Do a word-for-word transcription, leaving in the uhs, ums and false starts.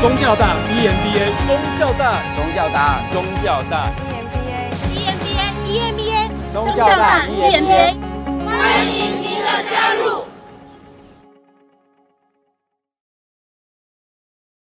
宗教大 E M B A， 宗教大， 宗教大， 宗教大 E M B A，E M B A，E M B A， 宗教大 E M B A， 欢迎您的加入。